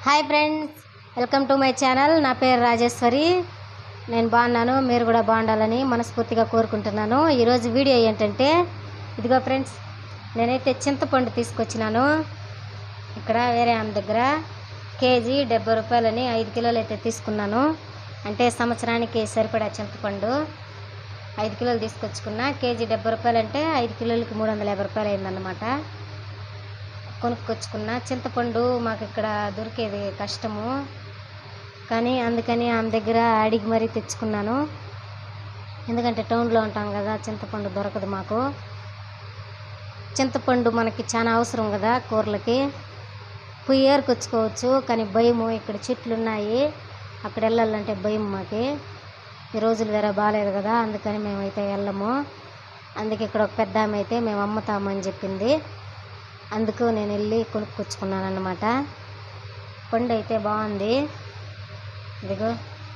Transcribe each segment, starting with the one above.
Hi friends, welcome to my channel. నా పేరు రాజేశ్వరి. నేను బాగున్నాను, మీరు కూడా బాగుండాలని మనస్ఫూర్తిగా కోరుకుంటున్నాను. ఈరోజు వీడియో ఏంటంటే, ఇదిగో ఫ్రెండ్స్, నేనైతే చింతపండు తీసుకొచ్చినాను. ఇక్కడ వేరే ఆమె దగ్గర కేజీ 70 రూపాయలని 5 కిలోలు అయితే తీసుకున్నాను. అంటే సంవత్సరానికి సరిపడా చింతపండు 5 కిలోలు తీసుకొచ్చుకున్నా. కేజీ 70 రూపాయలు అంటే 5 కిలోలకి 350 రూపాయలు అయిందన్నమాట. కొనుక్కొచ్చుకున్న చింతపండు మాకు ఇక్కడ దొరికేది కష్టము, కానీ అందుకని ఆమె దగ్గర అడిగి మరీ తెచ్చుకున్నాను. ఎందుకంటే టౌన్లో ఉంటాం కదా, చింతపండు దొరకదు మాకు. చింతపండు మనకి చాలా అవసరం కదా కూరలకి. పొయ్యి ఏరుకొచ్చుకోవచ్చు, కానీ భయము, ఇక్కడ చెట్లు ఉన్నాయి, అక్కడ వెళ్ళాలంటే భయం మాకి. ఈ రోజులు వేరే బాగాలేదు కదా, అందుకని మేమైతే వెళ్ళము. అందుకే ఇక్కడ ఒక పెద్ద ఆమె అయితే మేము అమ్ముతామని చెప్పింది, అందుకు నేను వెళ్ళి కొనుక్కొచ్చుకున్నాను అన్నమాట. పండు అయితే బాగుంది, ఇదిగో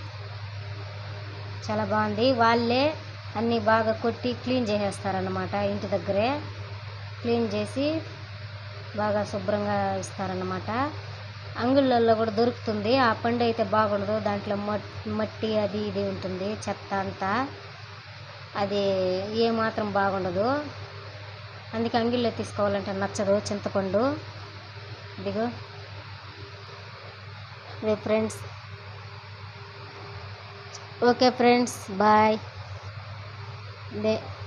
చాలా బాగుంది. వాళ్ళే అన్నీ బాగా కొట్టి క్లీన్ చేసేస్తారన్నమాట. ఇంటి దగ్గరే క్లీన్ చేసి బాగా శుభ్రంగా ఇస్తారన్నమాట. అంగుళ్ళల్లో కూడా దొరుకుతుంది. ఆ పండు అయితే బాగుండదు, దాంట్లో మట్టి అది ఇది ఉంటుంది, చెత్త అంతా, అది ఏమాత్రం బాగుండదు. అందుకే అంగిల్లో తీసుకోవాలంటే నచ్చదు చింతపండు. ఇదిగో ఇదే ఫ్రెండ్స్. Okay friends, bye.